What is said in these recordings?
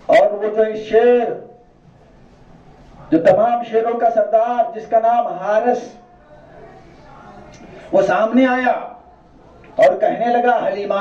اور وہ جو شیر جو تمام شیروں کا سردار جس کا نام حارث، وہ سامنے آیا اور کہنے لگا حلیمہ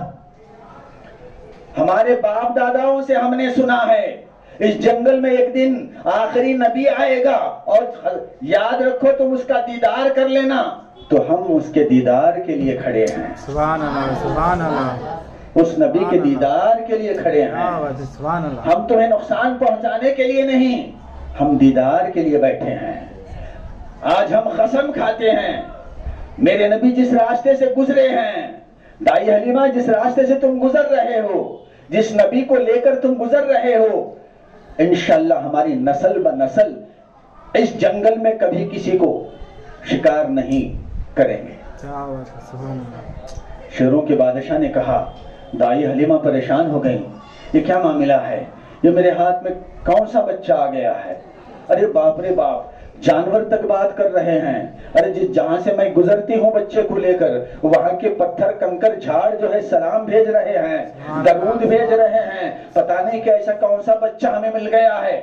ہمارے باپ داداؤں سے ہم نے سنا ہے اس جنگل میں ایک دن آخری نبی آئے گا اور یاد رکھو تم اس کا دیدار کر لینا، تو ہم اس کے دیدار کے لیے کھڑے ہیں۔ سبحان اللہ، سبحان اللہ، اس نبی کے دیدار کے لیے کھڑے ہیں۔ سبحان اللہ، ہم تمہیں نقصان پہنچانے کے لیے نہیں، ہم دیدار کے لیے بیٹھے ہیں۔ آج ہم قسم کھاتے ہیں میرے نبی جس راستے سے گزرے ہیں، دائی حلیمہ جس راستے سے تم گزر رہے ہو، جس نبی کو لے کر تم گزر رہے ہو، انشاءاللہ ہماری نسل بہ نسل اس جنگل میں کبھی کسی کو شکار نہیں کریں گے۔ سبحان اللہ۔ شیروں کے بادشاہ نے کہا، دائی حلیمہ پریشان ہو گئی، یہ کیا معاملہ ہے؟ یہ میرے ہاتھ میں کون سا بچہ آ گیا ہے؟ ارے باپ رے باپ، جانور تک بات کر رہے ہیں۔ ارے جہاں سے میں گزرتی ہوں بچے کو لے کر، وہاں کے پتھر کنکر جھاڑ جو ہے سلام بھیج رہے ہیں، درود بھیج رہے ہیں، پتہ نہیں کہ ایسا کون سا بچہ ہمیں مل گیا ہے۔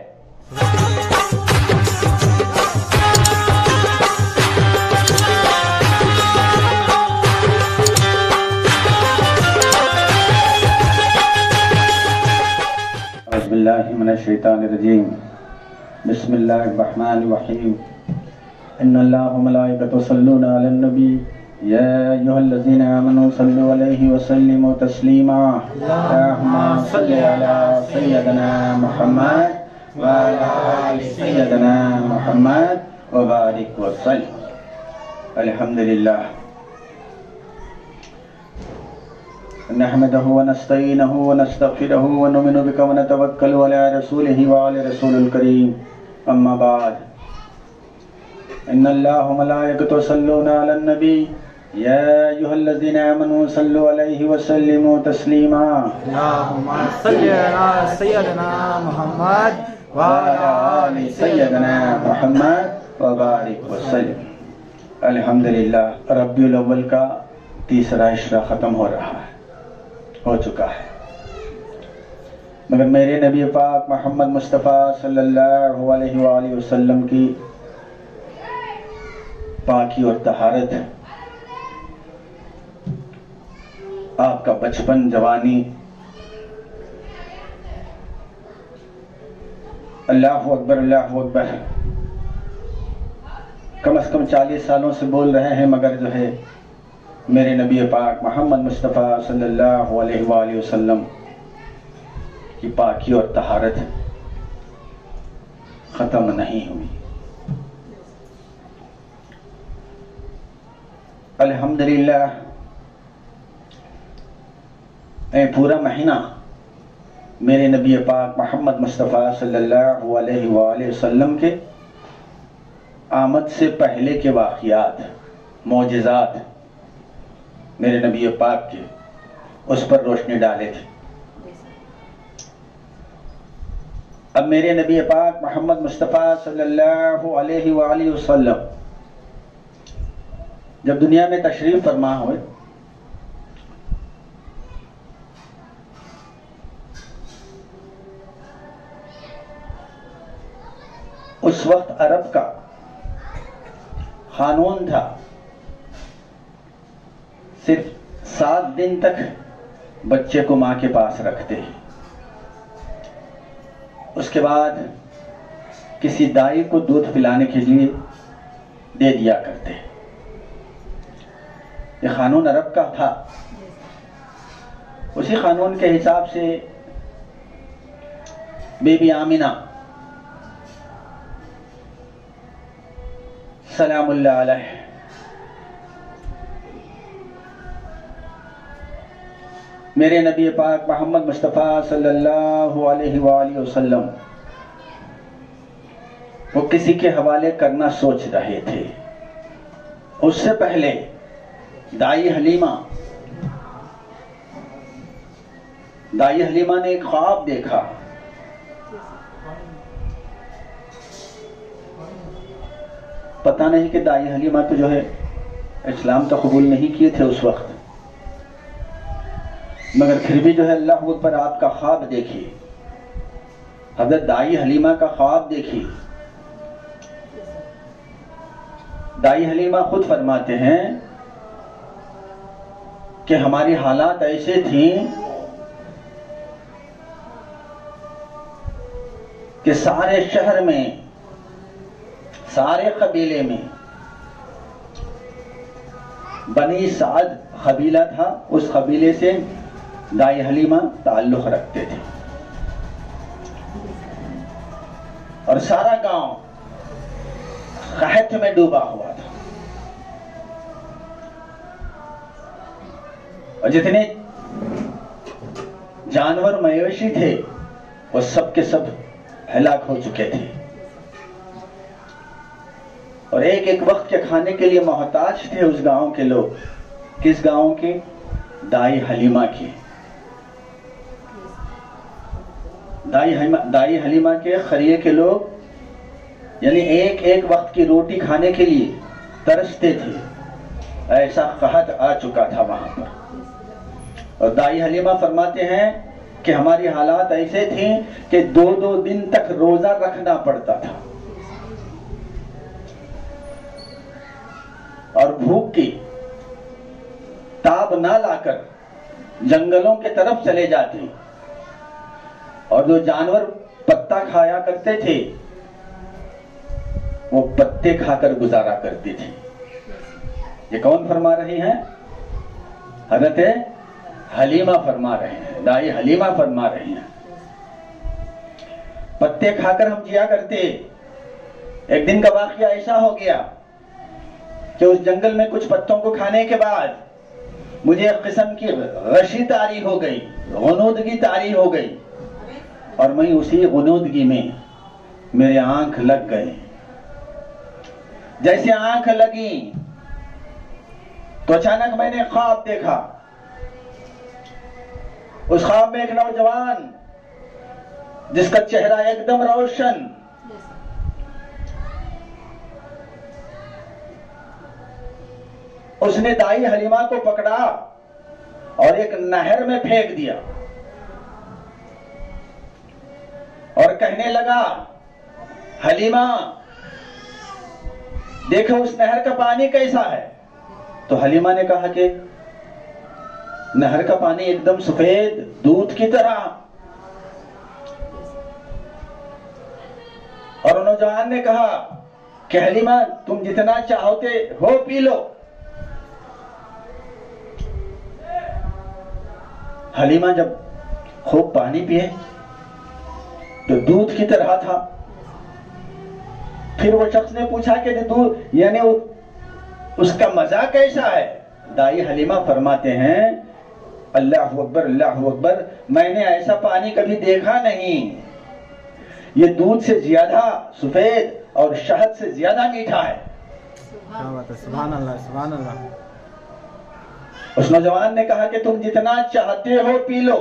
اعوذ باللہ من الشیطان الرجیم، بسم اللہ الرحمن الرحیم، ان اللہ وملائکتہ یصلون علی النبی یا ایھا الذین آمنوا صلوا علیہ وسلموا تسلیما، اللہم صل علی سیدنا محمد وعلی آل سیدنا محمد وبارک وسلم۔ الحمدللہ نحمده ونستعینه ونستغفره ونؤمن بك ونتوکل علی رسوله وعلی رسول الکریم، اما بعد، ان اللہ وملائکتہ یصلون علی النبی یا ایھا الذین آمنوا صلوا علیہ وسلموا تسلیما، اللہم صل علی سیدنا محمد وعلی آل سیدنا محمد وبارک وسلم۔ الحمدللہ ربیع الاول کا تیسرا عشرہ ختم ہو رہا ہے، ہو چکا ہے، مگر میرے نبی پاک محمد مصطفیٰ صلی اللہ علیہ وآلہ وسلم کی پاکی اور طہارت، آپ کا بچپن، جوانی، اللہ اکبر اللہ اکبر، کم از کم 40 سالوں سے بول رہے ہیں، مگر جو ہے میرے نبی پاک محمد مصطفیٰ صلی اللہ علیہ وآلہ وسلم کی پاکی اور طہارت ختم نہیں ہوئی۔ الحمدللہ پورا مہینہ میرے نبی پاک محمد مصطفیٰ صلی اللہ علیہ وآلہ وسلم کے آمد سے پہلے کے واقعات، معجزات میرے نبی پاک کے، اس پر روشنی ڈالے تھے۔ اب میرے نبی پاک محمد مصطفیٰ صلی اللہ علیہ وآلہ وسلم جب دنیا میں تشریف فرما ہوئے، اس وقت عرب کا قانون تھا صرف 7 دن تک بچے کو ماں کے پاس رکھتے ہیں، اس کے بعد کسی دائی کو دودھ پلانے کے لیے دے دیا کرتے ہیں۔ یہ قانون عرب کا تھا، اسی قانون کے حساب سے بی بی آمنہ سلام اللہ علیہ میرے نبی پاک محمد مصطفیٰ صلی اللہ علیہ وآلہ وسلم وہ کسی کے حوالے کرنا سوچ رہے تھے۔ اس سے پہلے دائی حلیمہ نے ایک خواب دیکھا، پتہ نہیں کہ دائی حلیمہ تو جو ہے اسلام تو قبول نہیں کیے تھے اس وقت، مگر پھر بھی جو ہے اللہ اکبر آپ کا خواب دیکھیے حضرت دائی حلیمہ کا خواب دیکھیے. دائی حلیمہ خود فرماتے ہیں کہ ہماری حالات ایسے تھیں کہ سارے شہر میں، سارے قبیلے میں بنی سعد قبیلہ تھا، اس قبیلے سے دائی حلیمہ تعلق رکھتے تھے، اور سارا گاؤں قحط میں ڈوبا ہوا تھا، اور جتنے جانور مویشی تھے وہ سب کے سب ہلاک ہو چکے تھے، اور ایک ایک وقت کے کھانے کے لیے محتاج تھے اس گاؤں کے لوگ. کس گاؤں کے؟ دائی حلیمہ کے. دائی حلیمہ کے قریے کے لوگ یعنی ایک ایک وقت کی روٹی کھانے کے لیے ترستے تھے، ایسا قحط آ چکا تھا وہاں پر. اور دائی حلیمہ فرماتے ہیں کہ ہماری حالات ایسے تھیں کہ 2 دن تک روزہ رکھنا پڑتا تھا، اور بھوک کی تاب نہ لا کر جنگلوں کے طرف چلے جاتے، اور جو جانور پتا کھایا کرتے تھے وہ پتے کھا کر گزارا کرتے تھے. یہ کون فرما رہی ہیں؟ حضرت حلیمہ فرما رہے ہیں، دائی حلیمہ فرما رہی ہیں. پتے کھا کر ہم جیا کرتے. ایک دن کا واقعہ ایسا ہو گیا کہ اس جنگل میں کچھ پتوں کو کھانے کے بعد مجھے ایک قسم کی غشی طاری ہو گئی، غنودگی طاری ہو گئی، اور میں اسی غنودگی میں میرے آنکھ لگ گئے. جیسے آنکھ لگی تو اچانک میں نے خواب دیکھا. اس خواب میں ایک نوجوان جس کا چہرہ ایک دم روشن، اس نے دائی حلیمہ کو پکڑا اور ایک نہر میں پھینک دیا، اور کہنے لگا حلیمہ دیکھو اس نہر کا پانی کیسا ہے. تو حلیمہ نے کہا کہ نہر کا پانی ایک دم سفید دودھ کی طرح. اور نوجوان نے کہا کہ حلیمہ تم جتنا چاہتے ہو پی لو. حلیمہ جب خوب پانی پیے تو دودھ کی طرح تھا. پھر وہ شخص نے پوچھا کہ دودھ یعنی اس کا مزہ کیسا ہے؟ دائی حلیمہ فرماتے ہیں اللہ اکبر اللہ اکبر، میں نے ایسا پانی کبھی دیکھا نہیں. یہ دودھ سے زیادہ سفید اور شہد سے زیادہ میٹھا ہے. سبحان اللہ سبحان اللہ. اس نوجوان نے کہا کہ تم جتنا چاہتے ہو پی لو.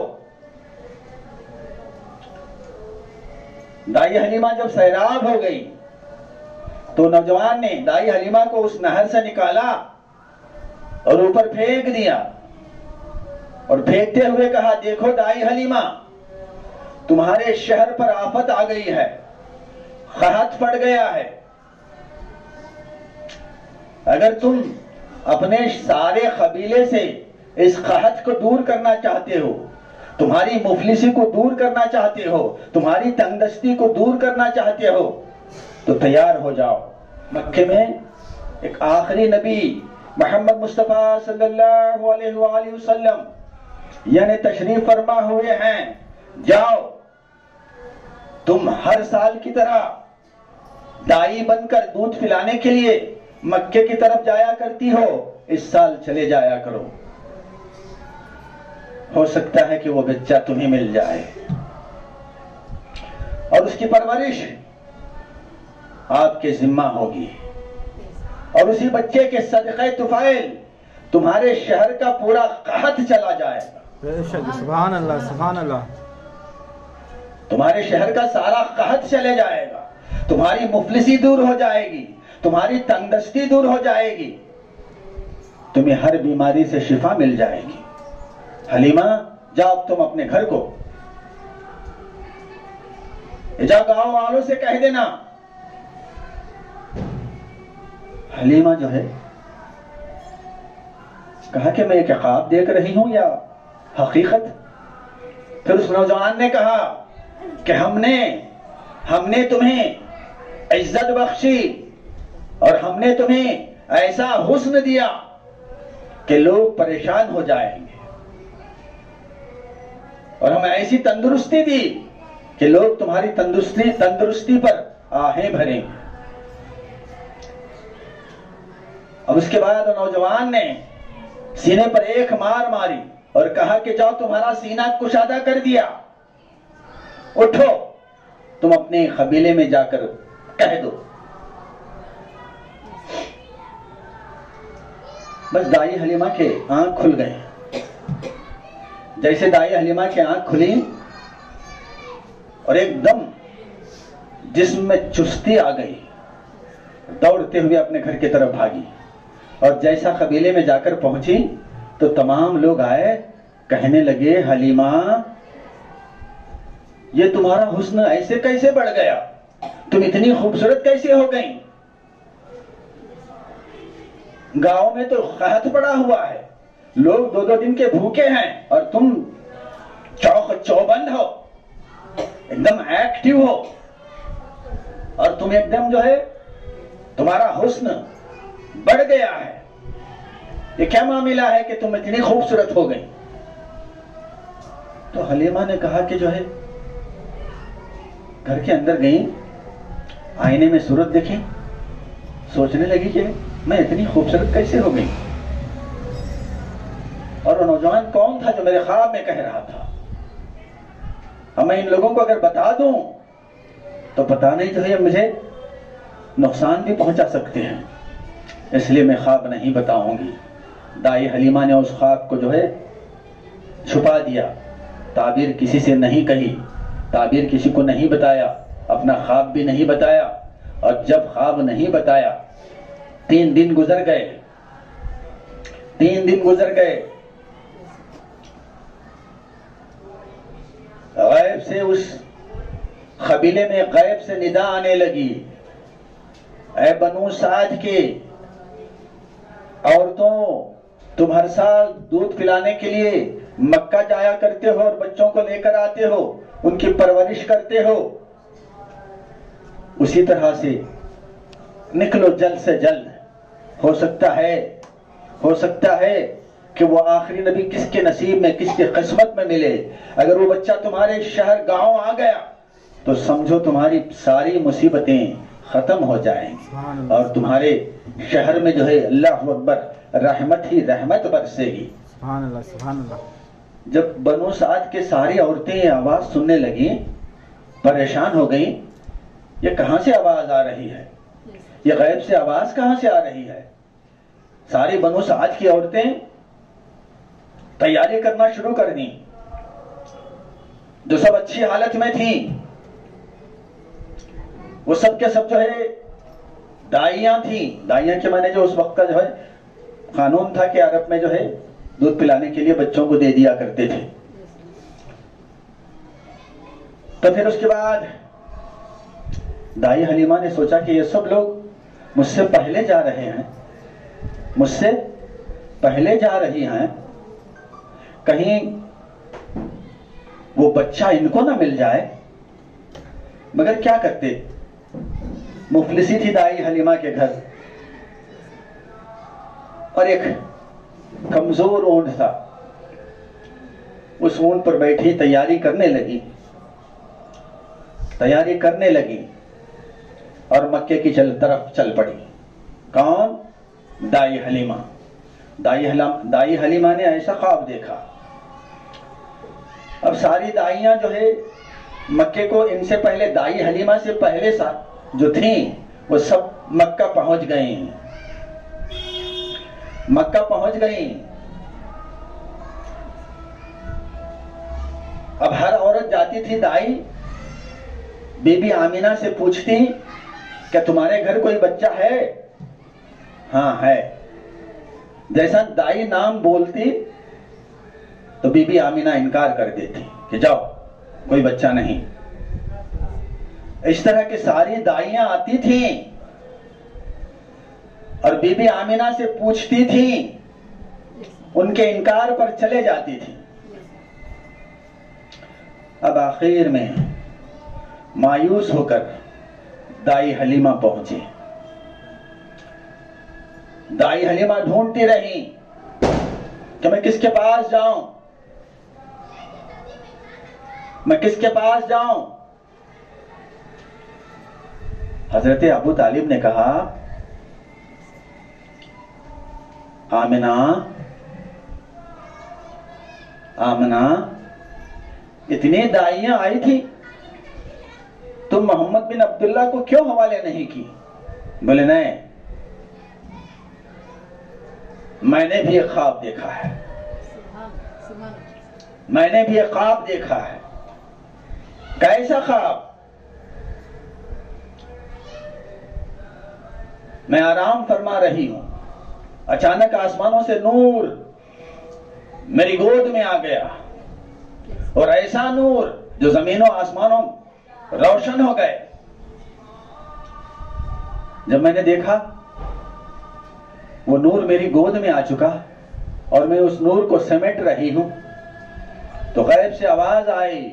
دائی حلیمہ جب سیراب ہو گئی تو نوجوان نے دائی حلیمہ کو اس نہر سے نکالا اور اوپر پھینک دیا، اور پھینکتے ہوئے کہا دیکھو دائی حلیمہ تمہارے شہر پر آفت آ گئی ہے، قحط پڑ گیا ہے. اگر تم اپنے سارے قبیلے سے اس قحط کو دور کرنا چاہتے ہو، تمہاری مفلسی کو دور کرنا چاہتے ہو، تمہاری تنگدستی کو دور کرنا چاہتے ہو تو تیار ہو جاؤ. مکے میں ایک آخری نبی محمد مصطفیٰ صلی اللہ علیہ وآلہ وسلم یعنی تشریف فرما ہوئے ہیں. جاؤ تم ہر سال کی طرح دائی بن کر دودھ پلانے کے لیے مکے کی طرف جایا کرتی ہو، اس سال چلے جایا کرو. ہو سکتا ہے کہ وہ بچہ تمہیں مل جائے اور اس کی پرورش آپ کے ذمہ ہوگی، اور اسی بچے کے صدقہ طفیل تمہارے شہر کا پورا قحط چلا جائے گا. بے شک سبحان اللہ سبحان اللہ. تمہارے شہر کا سارا قحط چلے جائے گا، تمہاری مفلسی دور ہو جائے گی، تمہاری تنگدستی دور ہو جائے گی، تمہیں ہر بیماری سے شفا مل جائے گی. حلیمہ جاؤ تم اپنے گھر کو. جا گاؤں والوں سے کہہ دینا. حلیمہ جو ہے کہا کہ میں کیا خواب دیکھ رہی ہوں یا حقیقت؟ پھر اس نوجوان نے کہا کہ ہم نے تمہیں عزت بخشی اور ہم نے تمہیں ایسا حسن دیا کہ لوگ پریشان ہو جائیں گے، اور ہمیں ایسی تندرستی دی کہ لوگ تمہاری تندرستی پر آہیں بھریں گے. اب اس کے بعد نوجوان نے سینے پر ایک مار ماری اور کہا کہ جاؤ تمہارا سینہ کشادہ کر دیا، اٹھو تم اپنے قبیلے میں جا کر کہہ دو. بس دائی حلیمہ کے آنکھ کھل گئے. جیسے دائی حلیمہ کے آنکھ کھلی اور ایک دم جسم میں چستی آ گئی، دوڑتے ہوئے اپنے گھر کی طرف بھاگی، اور جیسا قبیلے میں جا کر پہنچی تو تمام لوگ آئے، کہنے لگے حلیمہ یہ تمہارا حسن ایسے کیسے بڑھ گیا، تم اتنی خوبصورت کیسے ہو گئی؟ گاؤں میں تو قحط پڑا ہوا ہے، لوگ 2 دن کے بھوکے ہیں اور تم چوک چوبند ہو، ایک دم ایکٹیو ہو، اور تم ایک دم جو ہے تمہارا حسن بڑھ گیا ہے. یہ کیا معاملہ ہے کہ تم اتنی خوبصورت ہو گئی؟ تو حلیمہ نے کہا کہ جو ہے گھر کے اندر گئی، آئینے میں صورت دیکھی، سوچنے لگی کہ میں اتنی خوبصورت کیسے ہو گئی، اور وہ نوجوان کون تھا جو میرے خواب میں کہہ رہا تھا. اب میں ان لوگوں کو اگر بتا دوں تو پتہ نہیں جو ہے مجھے نقصان بھی پہنچا سکتے ہیں، اس لیے میں خواب نہیں بتاؤں گی. دائی حلیمہ نے اس خواب کو جو ہے چھپا دیا، تعبیر کسی سے نہیں کہی، تعبیر کسی کو نہیں بتایا، اپنا خواب بھی نہیں بتایا. اور جب خواب نہیں بتایا 3 دن گزر گئے، 3 دن گزر گئے، غیب سے اس قبیلے میں غیب سے ندا آنے لگی، اے بنو سعد کے عورتوں، تم ہر سال دودھ پلانے کے لیے مکہ جایا کرتے ہو اور بچوں کو لے کر آتے ہو، ان کی پرورش کرتے ہو، اسی طرح سے نکلو جلد سے جلد. ہو سکتا ہے کہ وہ آخری نبی کس کے نصیب میں، کس کے قسمت میں ملے. اگر وہ بچہ تمہارے شہر گاؤں آ گیا تو سمجھو تمہاری ساری مصیبتیں ختم ہو جائیں گی، اور تمہارے شہر میں جو ہے اللہ اکبر رحمت ہی رحمت برسے گی. سبحان اللہ سبحان اللہ. جب بنو سعد کے ساری عورتیں آواز سننے لگی، پریشان ہو گئیں، یہ کہاں سے آواز آ رہی ہے، یہ غیب سے آواز کہاں سے آ رہی ہے. ساری بنو سعد کی عورتیں تیاری کرنا شروع کر دیں، جو سب اچھی حالت میں تھیں وہ سب کے سب جو ہے دائیاں تھیں. دائیاں کے معنی جو اس وقت کا جو ہے قانون تھا کہ عرب میں جو ہے دودھ پلانے کے لیے بچوں کو دے دیا کرتے تھے. تو پھر اس کے بعد دائی حلیمہ نے سوچا کہ یہ سب لوگ مجھ سے پہلے جا رہے ہیں، کہیں وہ بچہ ان کو نہ مل جائے. مگر کیا کرتے، مفلسی تھی دائی حلیمہ کے گھر، اور ایک کمزور اونٹ تھا، اس اونٹ پر بیٹھی تیاری کرنے لگی اور مکے کی طرف چل پڑی. کون؟ دائی حلیمہ. دائی حلیمہ نے ایسا خواب دیکھا. اب ساری دائیاں جو ہے مکے کو، ان سے پہلے دائی حلیمہ سے پہلے جو تھیں وہ سب مکہ پہنچ گئیں. اب ہر عورت جاتی تھی، دائی بی بی آمینہ سے پوچھتی کہ تمہارے گھر کوئی بچہ ہے؟ ہاں ہے. جیسا دائی نام بولتی تو بی بی آمینہ انکار کر دیتی کہ جاؤ کوئی بچہ نہیں. اس طرح کی ساری دائیاں آتی تھیں اور بی بی آمینہ سے پوچھتی تھیں، ان کے انکار پر چلے جاتی تھی۔ اب آخر میں مایوس ہو کر دائی حلیمہ پہنچی۔ دائی حلیمہ ڈھونڈتی رہی کہ میں کس کے پاس جاؤں، میں کس کے پاس جاؤں۔ حضرت ابو طالب نے کہا، آمنہ آمنہ، اتنی دائیاں آئی تھی، تم محمد بن عبداللہ کو کیوں حوالے نہیں کی؟ بولے نہیں، میں نے بھی ایک خواب دیکھا ہے، میں نے بھی ایک خواب دیکھا ہے۔ کیسا خواب؟ میں آرام فرما رہی ہوں، اچانک آسمانوں سے نور میری گود میں آ گیا، اور ایسا نور جو زمین و آسمانوں روشن ہو گئے۔ جب میں نے دیکھا وہ نور میری گود میں آ چکا اور میں اس نور کو سمیٹ رہی ہوں، تو غیب سے آواز آئی،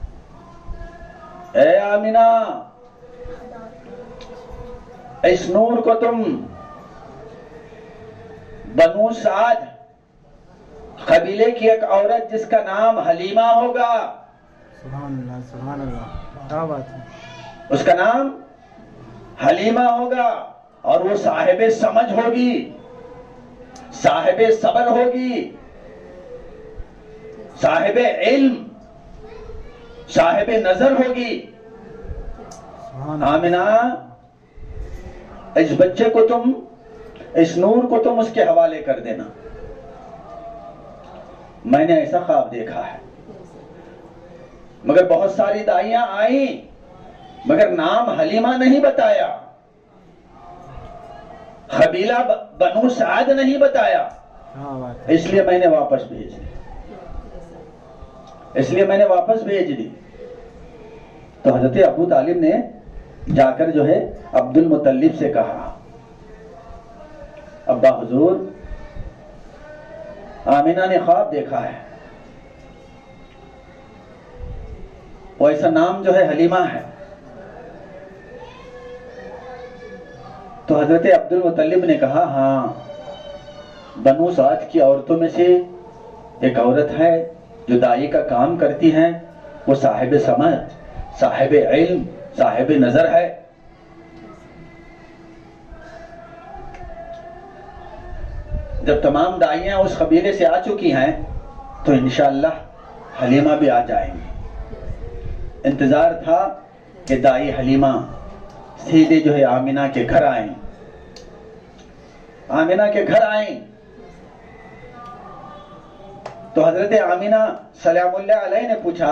اے آمنہ، اس نور کو تم بنو سعد قبیلے کی ایک عورت جس کا نام حلیمہ ہوگا، سبحان اللہ سبحان اللہ، کیا بات ہے، اس کا نام حلیمہ ہوگا، اور وہ صاحب سمجھ ہوگی، صاحب صبر ہوگی، صاحب علم، صاحب نظر ہوگی۔ سبحان اللہ، آمنہ، اس بچے کو تم، اس نور کو تم اس کے حوالے کر دینا، میں نے ایسا خواب دیکھا ہے۔ مگر بہت ساری دائیاں آئیں، مگر نام حلیمہ نہیں بتایا، قبیلہ بنو سعد نہیں بتایا، کیا بات ہے، اس لیے میں نے واپس بھیج دی، اس لیے میں نے واپس بھیج دی۔ تو حضرت ابو طالب نے جا کر جو ہے عبد المطلب سے کہا، ابا حضور، آمنہ نے خواب دیکھا ہے، وہ ایسا نام جو ہے حلیمہ ہے۔ تو حضرت عبد المطلب نے کہا، ہاں، بنو سعد کی عورتوں میں سے ایک عورت ہے جو دائی کا کام کرتی ہیں، وہ صاحب سمجھ، صاحب علم، صاحب نظر ہے۔ جب تمام دائیاں اس قبیلے سے آ چکی ہیں تو انشاءاللہ حلیمہ بھی آ جائیں گی۔ انتظار تھا کہ دائی حلیمہ سیدھے جو ہے آمنہ کے گھر آئیں، آمنہ کے گھر آئیں۔ تو حضرت آمنہ سلام اللہ علیہ نے پوچھا،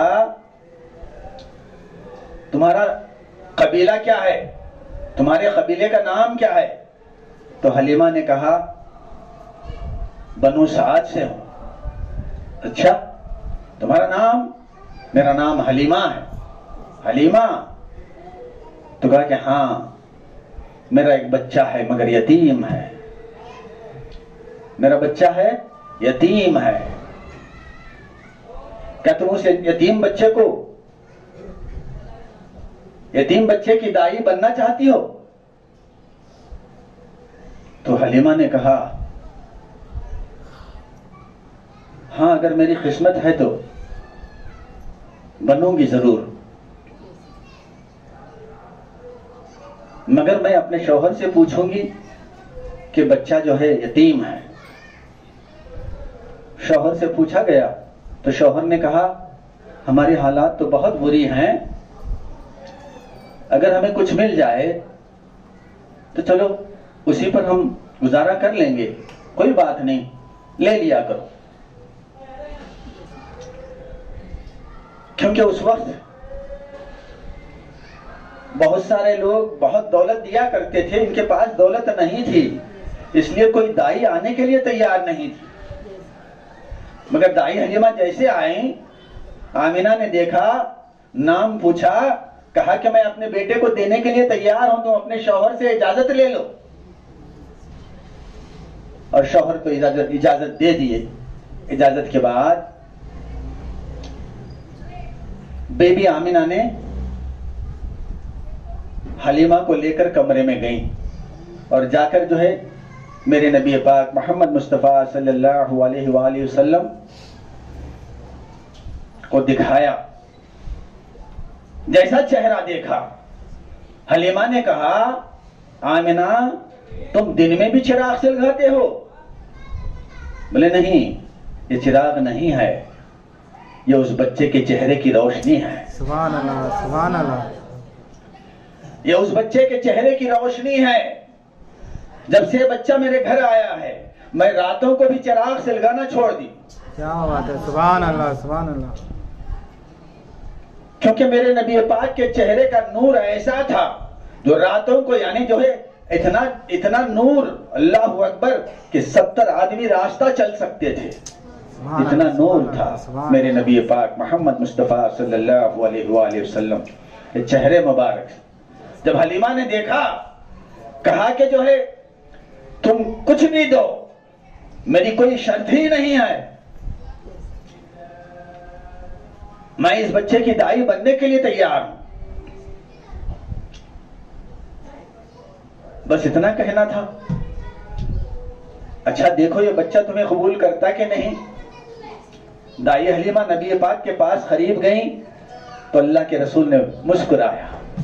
تمہارا قبیلہ کیا ہے؟ تمہارے قبیلے کا نام کیا ہے؟ تو حلیمہ نے کہا، بنو سعد سے ہوں۔ اچھا، تمہارا نام؟ میرا نام حلیمہ ہے۔ حلیمہ؟ تو کہا کہ ہاں، میرا ایک بچہ ہے مگر یتیم ہے، میرا بچہ ہے یتیم ہے۔ کیا تم اس یتیم بچے کو، یتیم بچے کی دائی بننا چاہتی ہو؟ تو حلیمہ نے کہا، ہاں، اگر میری قسمت ہے تو بنوں گی ضرور، مگر میں اپنے شوہر سے پوچھوں گی کہ بچہ جو ہے یتیم ہے۔ شوہر سے پوچھا گیا تو شوہر نے کہا، ہماری حالات تو بہت بری ہیں، اگر ہمیں کچھ مل جائے تو چلو اسی پر ہم گزارا کر لیں گے، کوئی بات نہیں، لے لیا کرو۔ کیونکہ اس وقت بہت سارے لوگ بہت دولت دیا کرتے تھے، ان کے پاس دولت نہیں تھی، اس لیے کوئی دائی آنے کے لیے تیار نہیں تھی۔ مگر دائی حلیمہ جیسے آئیں، آمنہ نے دیکھا، نام پوچھا، کہا کہ میں اپنے بیٹے کو دینے کے لیے تیار ہوں، تم اپنے شوہر سے اجازت لے لو۔ اور شوہر کو اجازت دے دیے۔ اجازت کے بعد بی بی آمینہ نے حلیمہ کو لے کر کمرے میں گئیں اور جا کر جو ہے میرے نبی پاک محمد مصطفیٰ صلی اللہ علیہ وآلہ وسلم کو دکھایا۔ جیسا چہرہ دیکھا، حلیمہ نے کہا آمینہ تم دن میں بھی چراغ سلگاتے ہو؟ بولے نہیں، یہ چراغ نہیں ہے، یہ اس بچے کے چہرے کی روشنی ہے۔ سبحان اللہ، سبحان اللہ۔ یہ اس بچے کے چہرے کی روشنی ہے۔ جب سے بچہ میرے گھر آیا ہے میں راتوں کو بھی چراغ سلگانا چھوڑ دی، کیا بات ہے، سبحان اللہ، سبحان اللہ۔ کیونکہ میرے نبی پاک کے چہرے کا نور ایسا تھا جو راتوں کو یعنی جو ہے اتنا نور، اللہ اکبر، کہ 70 آدمی راستہ چل سکتے تھے، اتنا نور تھا میرے نبی پاک محمد مصطفیٰ صلی اللہ علیہ وآلہ وسلم کے چہرے مبارک۔ جب حلیمہ نے دیکھا، کہا کہ جو ہے تم کچھ بھی دو، میری کوئی شرط ہی نہیں ہے، میں اس بچے کی دائی بننے کے لیے تیار ہوں۔ بس اتنا کہنا تھا۔ اچھا دیکھو یہ بچہ تمہیں قبول کرتا کہ نہیں؟ دائی حلیمہ نبی پاک کے پاس قریب گئیں تو اللہ کے رسول نے مسکرایا،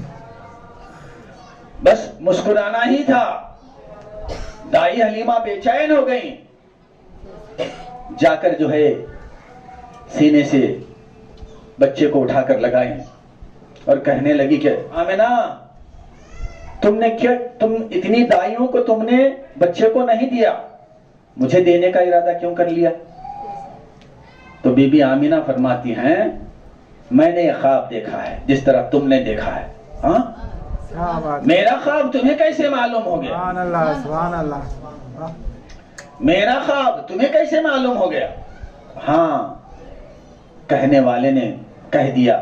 بس مسکرانا ہی تھا۔ دائی حلیمہ بے چین ہو گئیں، جا کر جو ہے سینے سے بچے کو اٹھا کر لگائیں اور کہنے لگی کہ آمینہ تم اتنی دائیوں کو تم نے بچے کو نہیں دیا، مجھے دینے کا ارادہ کیوں کر لیا؟ تو بی بی آمینہ فرماتی ہیں میں نے یہ خواب دیکھا ہے جس طرح تم نے دیکھا ہے۔ ہاں میرا خواب تمہیں کیسے معلوم ہو گیا؟ سبحان اللہ، سبحان اللہ۔ میرا خواب تمہیں کیسے معلوم ہو گیا؟ ہاں، کہنے والے نے کہہ دیا،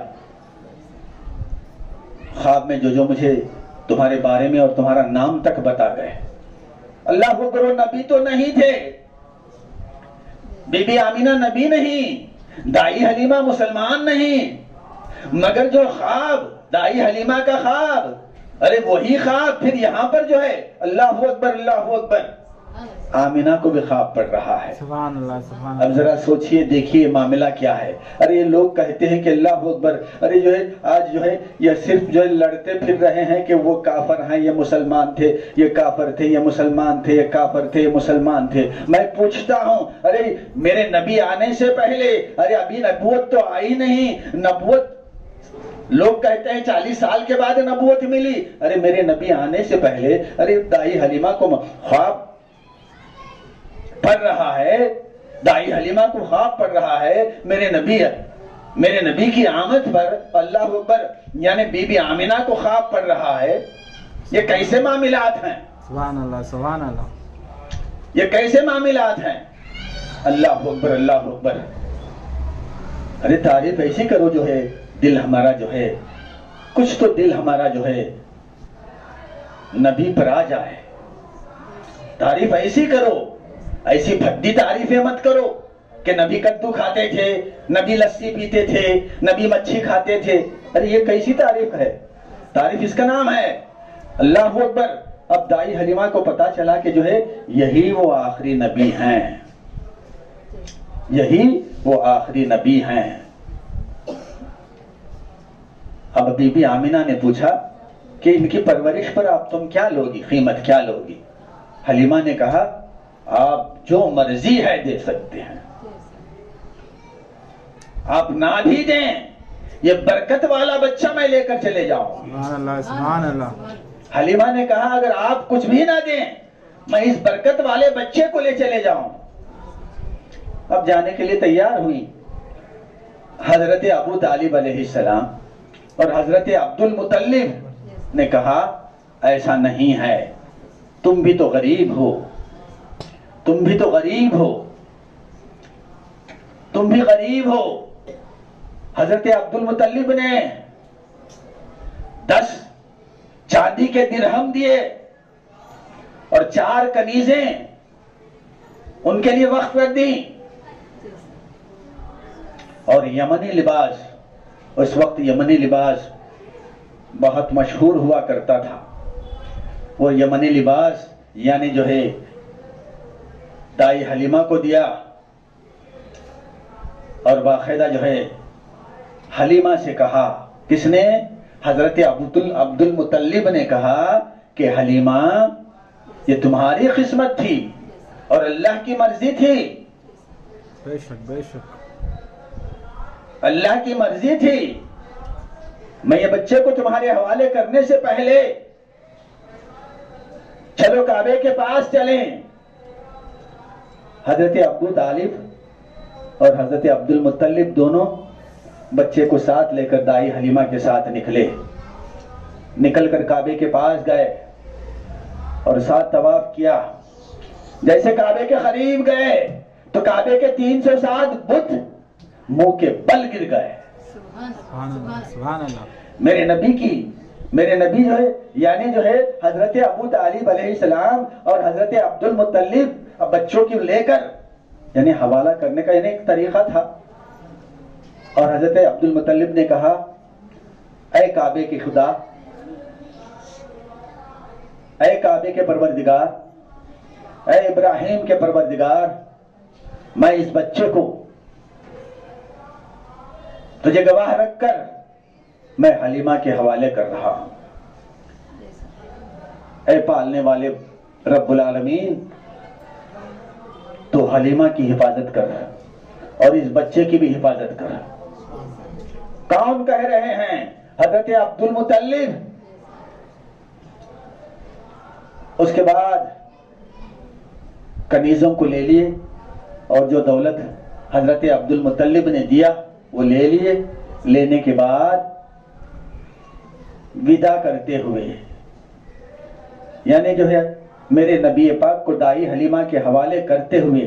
خواب میں جو مجھے تمہارے بارے میں اور تمہارا نام تک بتا گئے۔ اللہ اکبر، وہ نبی تو نہیں تھے، بی بی آمینہ نبی نہیں، دائی حلیمہ مسلمان نہیں، مگر جو خواب دائی حلیمہ کا خواب، ارے وہی خواب پھر یہاں پر جو ہے اللہ اکبر، اللہ اکبر، آمینہ کو بھی خواب پڑ رہا ہے۔ سبحان اللہ، سبحان اب اللہ۔ ذرا سوچئے دیکھیے معاملہ کیا ہے۔ ارے یہ لوگ کہتے ہیں کہ اللہ اکبر، ارے جو ہے آج جو ہے یہ صرف جو ہے لڑتے پھر رہے ہیں کہ وہ کافر ہیں، یہ مسلمان تھے، یہ کافر تھے، یہ مسلمان تھے، یہ کافر تھے، یہ مسلمان تھے۔ میں پوچھتا ہوں ارے میرے نبی آنے سے پہلے، ارے ابھی نبوت تو آئی نہیں، نبوت لوگ کہتے ہیں 40 سال کے بعد نبوت ملی، ارے میرے نبی آنے سے پہلے ارے دائی حلیمہ کو خواب پڑ رہا ہے، دائی حلیمہ کو خواب پڑ رہا ہے میرے نبی کی آمد پر، اللہ اکبر، یعنی بی بی آمینہ کو خواب پڑ رہا ہے۔ یہ کیسے معاملات ہیں؟ سبحان اللہ، سبحان اللہ۔ یہ کیسے معاملات ہیں؟ اللہ اکبر، اللہ اکبر۔ ارے تعریف ایسی کرو جو ہے دل ہمارا جو ہے، کچھ تو دل ہمارا جو ہے نبی پر آ جائے۔ تعریف ایسی کرو، ایسی بھدی تعریفیں مت کرو کہ نبی کدو کھاتے تھے، نبی لسی پیتے تھے، نبی مچھی کھاتے تھے۔ ارے یہ کیسی تعریف ہے؟ تعریف اس کا نام ہے اللہ اکبر۔ اب دائی حلیمہ کو پتا چلا کہ جو ہے یہی وہ آخری نبی ہیں، یہی وہ آخری نبی ہیں۔ اب بی بی آمینہ نے پوچھا کہ ان کی پرورش پر آپ تم کیا لوگی، قیمت کیا لوگی؟ حلیمہ نے کہا آپ جو مرضی ہے دے سکتے ہیں، آپ نہ بھی دیں، یہ برکت والا بچہ میں لے کر چلے جاؤں۔ سبحان اللہ، سبحان اللہ۔ حلیمہ نے کہا اگر آپ کچھ بھی نہ دیں میں اس برکت والے بچے کو لے چلے جاؤں۔ اب جانے کے لیے تیار ہوئی۔ حضرت ابو طالب علیہ السلام اور حضرت عبد المطلب نے کہا ایسا نہیں ہے، تم بھی تو غریب ہو، تم بھی تو غریب ہو، تم بھی غریب ہو۔ حضرت عبد المطلب نے 10 چاندی کے درہم دیے اور 4 کنیزیں ان کے لیے وقف کر دی. اور یمنی لباس، اس وقت یمنی لباس بہت مشہور ہوا کرتا تھا. وہ یمنی لباس یعنی جو ہے دائی حلیمہ کو دیا، اور باقاعدہ جو ہے حلیمہ سے کہا، کس نے؟ حضرت عبد المطلب نے کہا کہ حلیمہ یہ تمہاری قسمت تھی اور اللہ کی مرضی تھی، بے شک بے شک، اللہ کی مرضی تھی. میں یہ بچے کو تمہارے حوالے کرنے سے پہلے چلو کعبے کے پاس چلیں. حضرت ابو طالب اور حضرت عبد المطلب دونوں بچے کو ساتھ لے کر دائی حلیمہ کے ساتھ نکلے. نکل کر کعبے کے پاس گئے اور ساتھ طواف کیا. جیسے کعبے کے قریب گئے تو کعبے کے 307 بت منہ کے بل گر گئے. سبحان اللہ سبحان اللہ. میرے نبی جو ہے یعنی جو ہے حضرت ابو طالب علیہ السلام اور حضرت عبد المطلب بچوں کی لے کر یعنی حوالہ کرنے کا یعنی ایک طریقہ تھا. اور حضرت عبد المطلب نے کہا، اے کعبے کی خدا، اے کعبے کے پروردگار، اے ابراہیم کے پروردگار، میں اس بچے کو تجھے گواہ رکھ کر میں حلیمہ کے حوالے کر رہا ہوں. اے پالنے والے رب العالمین، تو حلیمہ کی حفاظت کر اور اس بچے کی بھی حفاظت کر. کون کہہ رہے ہیں؟ حضرت عبد المطلب. اس کے بعد کنیزوں کو لے لیے اور جو دولت حضرت عبد المطلب نے دیا وہ لے لیے. لینے کے بعد ودا کرتے ہوئے یعنی جو ہے میرے نبی پاک کو دائی حلیمہ کے حوالے کرتے ہوئے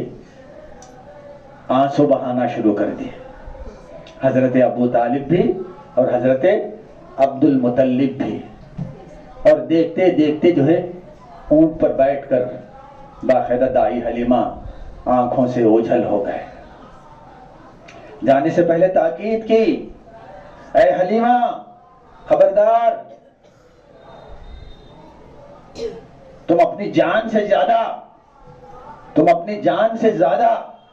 آنسو بہانا شروع کر دیے. حضرت ابو طالب بھی اور حضرت عبد المطلب بھی. اور دیکھتے دیکھتے جو ہے اونٹ پر بیٹھ کر باقاعدہ دائی حلیمہ آنکھوں سے اوجھل ہو گئے. جانے سے پہلے تاکید کی، اے حلیمہ خبردار، تم اپنی جان سے زیادہ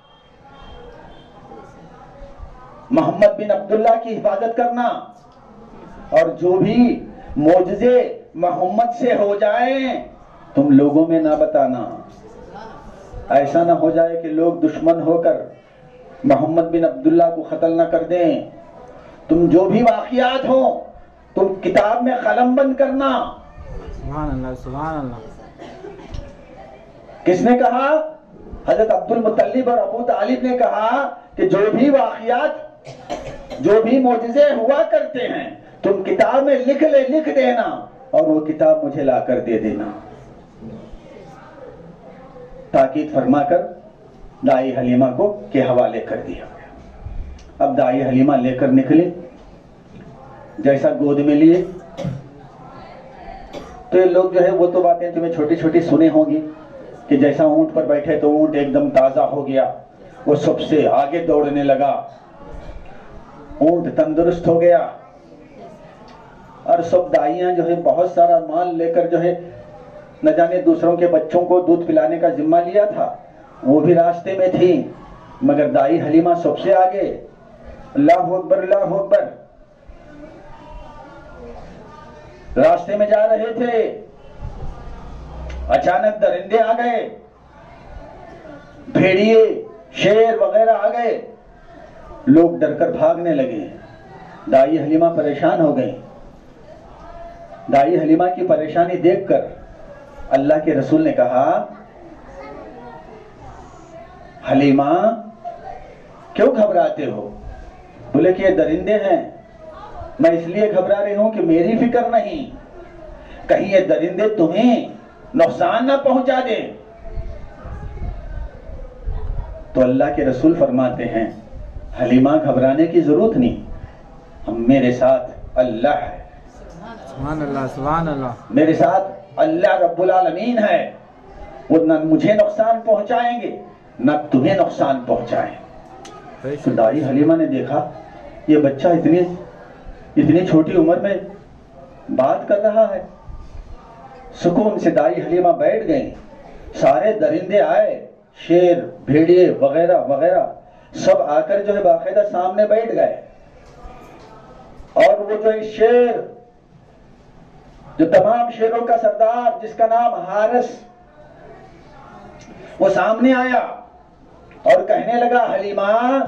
محمد بن عبداللہ کی حفاظت کرنا، اور جو بھی معجزے محمد سے ہو جائیں تم لوگوں میں نہ بتانا. ایسا نہ ہو جائے کہ لوگ دشمن ہو کر محمد بن عبداللہ کو قتل نہ کر دیں. تم جو بھی واقعات ہوں تم کتاب میں قلم بند کرنا. سبحان اللہ سبحان اللہ. کس نے کہا؟ حضرت عبد المطلب اور ابو طالب نے کہا کہ جو بھی واقعات، جو بھی معجزے ہوا کرتے ہیں تم کتاب میں لکھ دینا اور وہ کتاب مجھے لا کر دے دینا. تاکید فرما کر دائی حلیمہ کو کے حوالے کر دیا. اب دائی حلیمہ لے کر نکلے. جیسا گود میں لیے تو یہ لوگ جو ہے وہ تو باتیں تمہیں چھوٹی چھوٹی سنے ہوں گی کہ جیسا اونٹ پر بیٹھے تو اونٹ ایک دم تازہ ہو گیا، وہ سب سے آگے دوڑنے لگا، اونٹ تندرست ہو گیا. اور سب دائیاں جو ہے بہت سارا مال لے کر جو ہے نہ جانے دوسروں کے بچوں کو دودھ پلانے کا ذمہ لیا تھا، وہ بھی راستے میں تھی. مگر دائی حلیمہ سب سے آگے. اللہ اکبر اللہ اکبر. راستے میں جا رہے تھے، اچانک درندے آ گئے، بھیڑیے شیر وغیرہ آ گئے. لوگ ڈر کر بھاگنے لگے. دائی حلیمہ پریشان ہو گئی. دائی حلیمہ کی پریشانی دیکھ کر اللہ کے رسول نے کہا، حلیمہ کیوں گھبراتے ہو؟ بولے کہ یہ درندے ہیں. میں اس لیے گھبرا رہی ہوں کہ میری فکر نہیں، کہیں یہ درندے تمہیں نقصان نہ پہنچا دے. تو اللہ کے رسول فرماتے ہیں، حلیمہ گھبرانے کی ضرورت نہیں، ہم میرے ساتھ اللہ ہے، سبحان اللہ سبحان اللہ. میرے ساتھ اللہ رب العالمین ہے، وہ نہ مجھے نقصان پہنچائیں گے نہ تمہیں نقصان پہنچائیں. تو دائی حلیمہ نے دیکھا یہ بچہ اتنی چھوٹی عمر میں بات کر رہا ہے. سکون سے دائی حلیمہ بیٹھ گئیں. سارے درندے آئے، شیر، بھیڑیے وغیرہ وغیرہ سب آ کر جو ہے باقاعدہ سامنے بیٹھ گئے. اور وہ جو ہے شیر، جو تمام شیروں کا سردار جس کا نام حارث، وہ سامنے آیا اور کہنے لگا حلیمہ،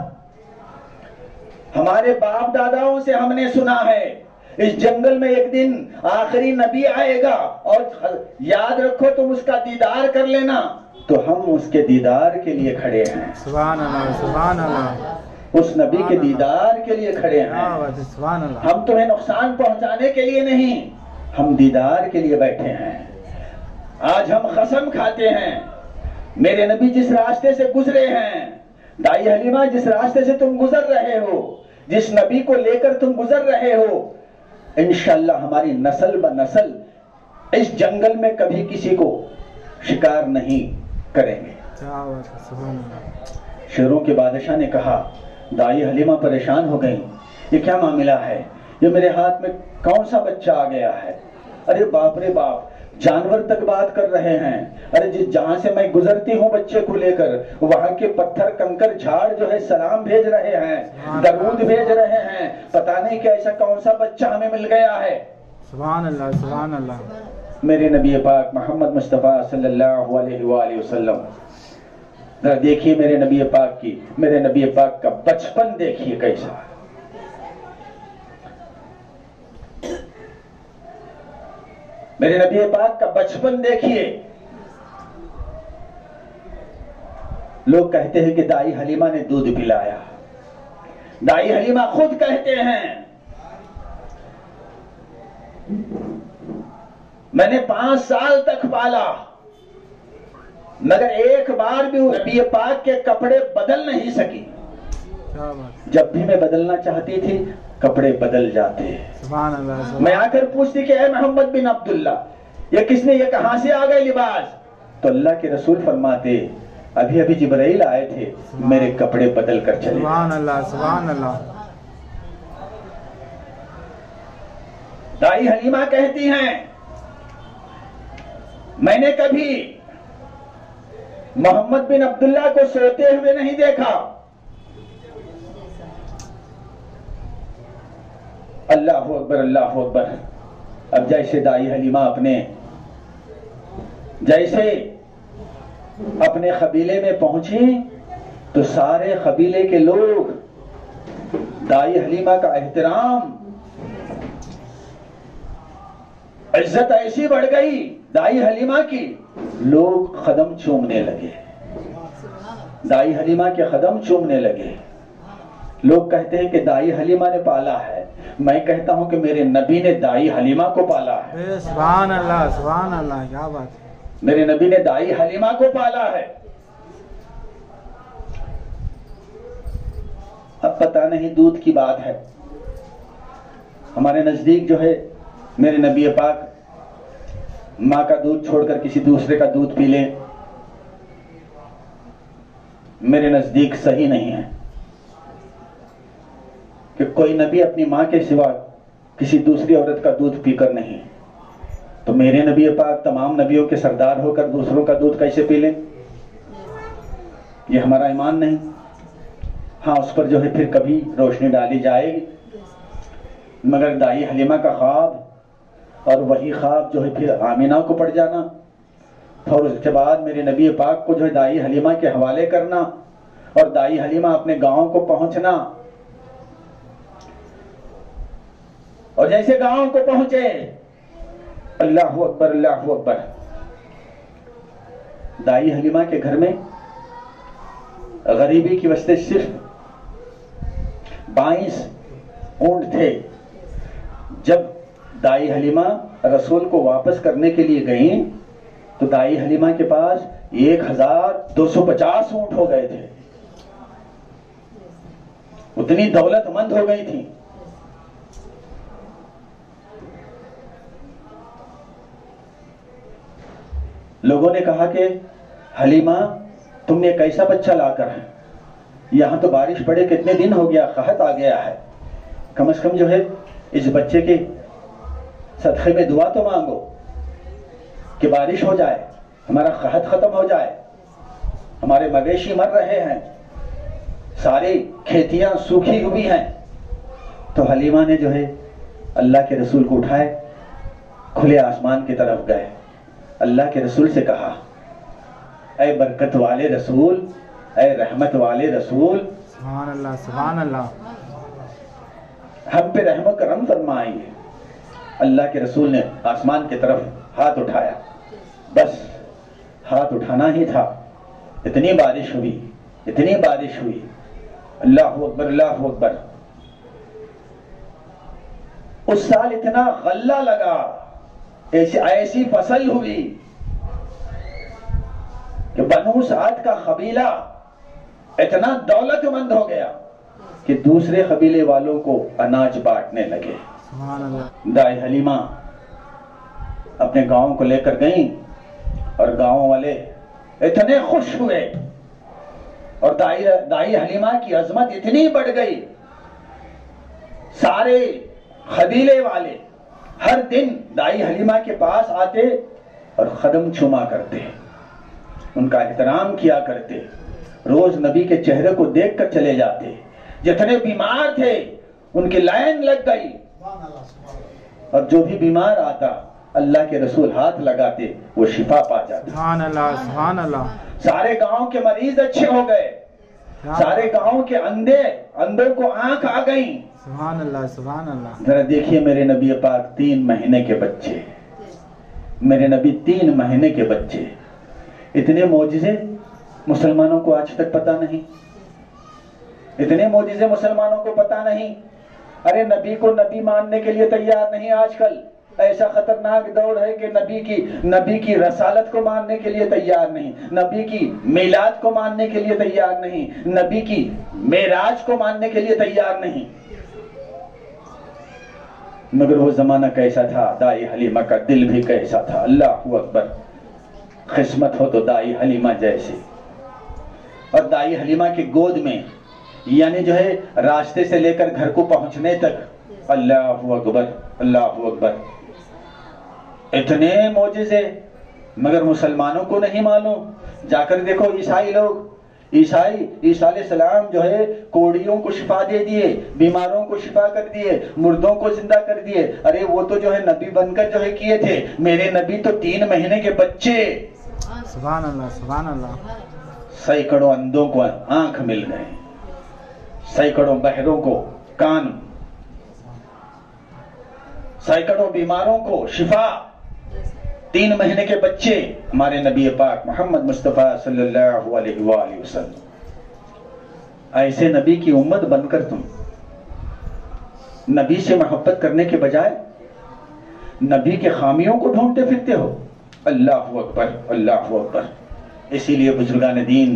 ہمارے باپ داداؤں سے ہم نے سنا ہے اس جنگل میں ایک دن آخری نبی آئے گا اور یاد رکھو تم اس کا دیدار کر لینا. تو ہم اس کے دیدار کے لیے کھڑے ہیں. سبحان اللہ سبحان اللہ. اس نبی کے دیدار کے لیے کھڑے ہیں. سبحان اللہ. ہم تمہیں نقصان پہنچانے کے لیے نہیں، ہم دیدار کے لیے بیٹھے ہیں. آج ہم قسم کھاتے ہیں، میرے نبی جس راستے سے گزرے ہیں، دائی حلیمہ جس راستے سے تم گزر رہے ہو، جس نبی کو لے کر تم گزر رہے ہو، انشاءاللہ ہماری نسل بہ نسل اس جنگل میں کبھی کسی کو شکار نہیں کریں گے. سبحان اللہ. شیروں کے بادشاہ نے کہا. دائی حلیمہ پریشان ہو گئی، یہ کیا معاملہ ہے؟ یہ میرے ہاتھ میں کون سا بچہ آ گیا ہے؟ ارے باپ رے باپ، جانور تک بات کر رہے ہیں. ارے جہاں سے میں گزرتی ہوں بچے کو لے کر، وہاں کے پتھر کنکر جھاڑ جو ہے سلام بھیج رہے ہیں، درود بھیج رہے ہیں. پتہ نہیں کہ ایسا کون سا بچہ ہمیں مل گیا ہے. سبحان اللہ سبحان اللہ. میرے نبی پاک محمد مصطفیٰ صلی اللہ علیہ وآلہ وسلم، ذرا دیکھیے میرے نبی پاک کی، میرے نبی پاک کا بچپن دیکھیے کیسا. میرے نبی پاک کا بچپن دیکھیے. لوگ کہتے ہیں کہ دائی حلیمہ نے دودھ پلایا. دائی حلیمہ خود کہتے ہیں میں نے 5 سال تک پالا، مگر ایک بار بھی نبی پاک کے کپڑے بدل نہیں سکی. جب بھی میں بدلنا چاہتی تھی کپڑے بدل جاتے. سبحان اللہ. میں آ کر پوچھتی کہ اے محمد بن عبداللہ، یہ کس نے، یہ کہاں سے آ گئے لباس؟ تو اللہ کے رسول فرماتے ابھی ابھی جبرائیل آئے تھے، میرے کپڑے بدل کر چلے. سبحان اللہ سبحان اللہ. دائی حلیمہ کہتی ہیں میں نے کبھی محمد بن عبداللہ کو سوتے ہوئے نہیں دیکھا. اللہ اکبر اللہ اکبر. اب جیسے دائی حلیمہ اپنے قبیلے میں پہنچی تو سارے قبیلے کے لوگ دائی حلیمہ کا احترام، عزت ایسی بڑھ گئی دائی حلیمہ کی، لوگ قدم چومنے لگے. دائی حلیمہ کے قدم چومنے لگے. لوگ کہتے ہیں کہ دائی حلیمہ نے پالا ہے. میں کہتا ہوں کہ میرے نبی نے دائی حلیمہ کو پالا ہے. سبحان اللہ سبحان اللہ. کیا بات ہے. میرے نبی نے دائی حلیمہ کو پالا ہے. اب پتہ نہیں دودھ کی بات ہے، ہمارے نزدیک جو ہے میرے نبی پاک ماں کا دودھ چھوڑ کر کسی دوسرے کا دودھ پی لیں، میرے نزدیک صحیح نہیں ہے کہ کوئی نبی اپنی ماں کے سوا کسی دوسری عورت کا دودھ پی کر نہیں. تو میرے نبی پاک تمام نبیوں کے سردار ہو کر دوسروں کا دودھ کیسے پی لیں؟ یہ ہمارا ایمان نہیں. ہاں اس پر جو ہے پھر کبھی روشنی ڈالی جائے گی، مگر دائی حلیمہ کا خواب، اور وہی خواب جو ہے پھر آمینہ کو پڑ جانا، اور اس کے بعد میرے نبی پاک کو جو ہے دائی حلیمہ کے حوالے کرنا، اور دائی حلیمہ اپنے گاؤں کو پہنچنا. اور جیسے گاؤں کو پہنچے، اللہ اکبر اللہ اکبر، دائی حلیمہ کے گھر میں غریبی کی وجہ سے صرف 22 اونٹ تھے. جب دائی حلیمہ رسول کو واپس کرنے کے لیے گئیں تو دائی حلیمہ کے پاس 1250 اونٹ ہو گئے تھے. اتنی دولت مند ہو گئی تھی. لوگوں نے کہا کہ حلیمہ تم نے کیسا بچہ لا کر ہے، یہاں تو بارش پڑے کتنے دن ہو گیا، قحط آ گیا ہے، کم از کم جو ہے اس بچے کے صدقے میں دعا تو مانگو کہ بارش ہو جائے، ہمارا قحط ختم ہو جائے، ہمارے مویشی مر رہے ہیں، ساری کھیتیاں سوکھی ہوئی ہیں۔ تو حلیمہ نے جو ہے اللہ کے رسول کو اٹھائے، کھلے آسمان کی طرف گئے، اللہ کے رسول سے کہا اے برکت والے رسول، اے رحمت والے رسول، سبحان اللہ سبحان اللہ، ہم پہ رحم و کرم فرمائیے۔ اللہ کے رسول نے آسمان کی طرف ہاتھ اٹھایا، بس ہاتھ اٹھانا ہی تھا، اتنی بارش ہوئی، اتنی بارش ہوئی، اللہ اکبر اللہ اکبر۔ اس سال اتنا غلہ لگا، ایسی فصل ہوئی کہ بنو سعد کا قبیلہ اتنا دولت مند ہو گیا کہ دوسرے قبیلے والوں کو اناج بانٹنے لگے۔ سبحان اللہ، دائی حلیمہ اپنے گاؤں کو لے کر گئیں اور گاؤں والے اتنے خوش ہوئے، اور دائی حلیمہ کی عظمت اتنی بڑھ گئی، سارے قبیلے والے ہر دن دائی حلیمہ کے پاس آتے اور قدم چوما کرتے، ان کا احترام کیا کرتے، روز نبی کے چہرے کو دیکھ کر چلے جاتے، جتنے بیمار تھے ان کی لائن لگ گئی، اور جو بھی بیمار آتا اللہ کے رسول ہاتھ لگاتے وہ شفا پا جاتا۔ سبحان اللہ سبحان اللہ، سارے گاؤں کے مریض اچھے ہو گئے، سارے گاؤں کے اندھوں کو آنکھ آ گئی۔ سبحان اللہ سبحان اللہ، ذرا دیکھیے میرے نبی پاک 3 مہینے کے بچے، میرے نبی 3 مہینے کے بچے، اتنے معجزے مسلمانوں کو آج تک پتہ نہیں، اتنے معجزے مسلمانوں کو پتہ نہیں۔ ارے نبی کو نبی ماننے کے لیے تیار نہیں آج کل، ایسا خطرناک دور ہے کہ نبی کی رسالت کو ماننے کے لیے تیار نہیں، نبی کی میلاد کو ماننے کے لیے تیار نہیں، نبی کی معراج کو ماننے کے لیے تیار نہیں۔ مگر وہ زمانہ کیسا تھا، دائی حلیمہ کا دل بھی کیسا تھا، اللہ اکبر۔ قسمت ہو تو دائی حلیمہ جیسے، اور دائی حلیمہ کی گود میں، یعنی جو ہے راستے سے لے کر گھر کو پہنچنے تک، اللہ اکبر اللہ اکبر، اتنے معجزے، مگر مسلمانوں کو نہیں معلوم۔ جا کر دیکھو عیسائی لوگ، عیسیٰ علیہ السلام جو ہے کوڑیوں کو شفا دے دیے، بیماروں کو شفا کر دیے، مردوں کو زندہ کر دیے۔ ارے وہ تو جو ہے نبی بن کر جو ہے کیے تھے، میرے نبی تو 3 مہینے کے بچے، سبحان اللہ سبحان اللہ، سینکڑوں اندھوں کو آنکھ مل گئے، سینکڑوں بہروں کو کان، سینکڑوں بیماروں کو شفا، 3 مہینے کے بچے، ہمارے نبی پاک محمد مصطفیٰ صلی اللہ علیہ وآلہ وسلم۔ ایسے نبی کی امت بن کر تم نبی سے محبت کرنے کے بجائے نبی کے خامیوں کو ڈھونڈتے پھرتے ہو، اللہ اکبر اللہ اکبر۔ اسی لیے بزرگان دین،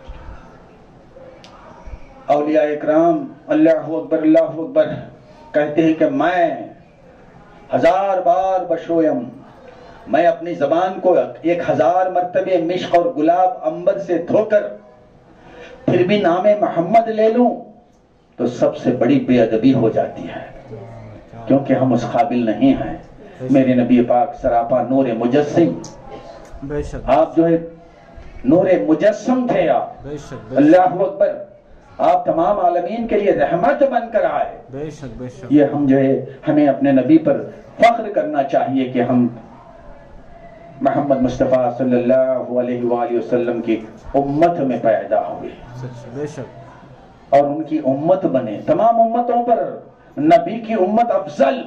اولیاء اکرام، اللہ اکبر کہتے ہیں کہ میں 1000 بار بشویم، میں اپنی زبان کو 1000 مرتبہ مشق اور گلاب عنبر سے دھو کر پھر بھی نام محمد لے لوں تو سب سے بڑی بے ادبی ہو جاتی ہے، کیونکہ ہم اس قابل نہیں ہیں۔ میرے نبی پاک سراپا نور مجسم، بے شک آپ جو ہے نور مجسم تھے، آپ بے شک اللہ اکبر، آپ تمام عالمین کے لیے رحمت بن کر آئے۔ بے شک بے شک، یہ ہم جو ہے ہمیں اپنے نبی پر فخر کرنا چاہیے کہ ہم محمد مصطفیٰ صلی اللہ علیہ وآلہ وسلم کی امت میں پیدا ہوئے بے شک، اور ان کی امت بنے۔ تمام امتوں پر نبی کی امت افضل،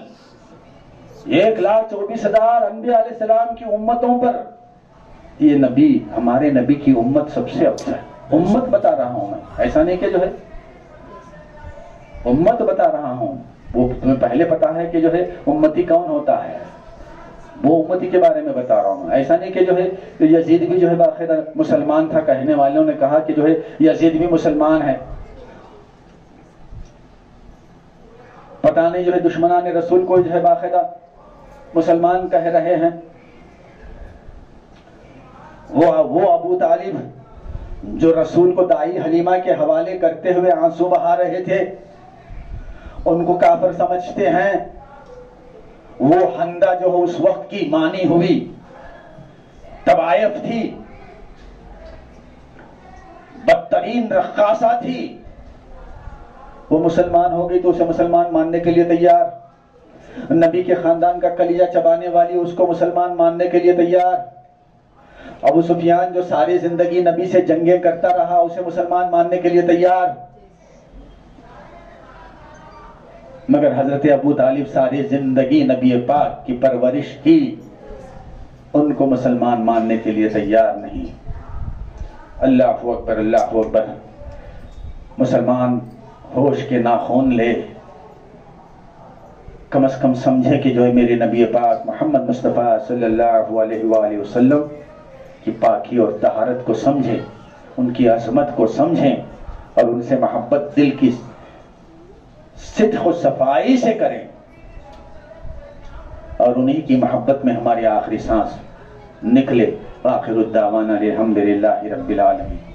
1,24,000 انبیاء علیہ السلام کی امتوں پر یہ نبی، ہمارے نبی کی امت سب سے افضل۔ امت بتا رہا ہوں میں، ایسا نہیں کہ جو ہے امت بتا رہا ہوں، وہ تمہیں پہلے پتا ہے کہ جو ہے امتی کون ہوتا ہے، وہ امتی کے بارے میں بتا رہا ہوں۔ ایسا نہیں کہ جو ہے یزید بھی جو ہے باقاعدہ مسلمان تھا، کہنے والوں نے کہا کہ جو ہے یزید بھی مسلمان ہے، پتہ نہیں جو ہے دشمنان رسول کو جو ہے باقاعدہ مسلمان کہہ رہے ہیں۔ وہ ابو طالب جو رسول کو دائی حلیمہ کے حوالے کرتے ہوئے آنسو بہا رہے تھے، ان کو کافر سمجھتے ہیں. وہ حندہ جو اس وقت کی مانی ہوئی طوائف تھی، بدترین رقاصہ تھی، وہ مسلمان ہو گئی تو اسے مسلمان ماننے کے لیے تیار. نبی کے خاندان کا کلیجہ چبانے والی اس کو مسلمان ماننے کے لیے تیار. ابو سفیان جو ساری زندگی نبی سے جنگیں کرتا رہا اسے مسلمان ماننے کے لیے تیار. مگر حضرت ابو طالب ساری زندگی نبی پاک کی پرورش کی، ان کو مسلمان ماننے کے لیے تیار نہیں. اللہ اکبر، اللہ اکبر. مسلمان ہوش کے ناخن لے، کم از کم سمجھے کہ جو ہے میرے نبی پاک محمد مصطفیٰ صلی اللہ علیہ وآلہ وسلم کی پاکی اور طہارت کو سمجھیں، ان کی عظمت کو سمجھیں اور ان سے محبت دل کی صدق و صفائی سے کریں، اور انہی کی محبت میں ہماری آخری سانس نکلے. آخر الدعوانا الحمدللہ رب العالمین.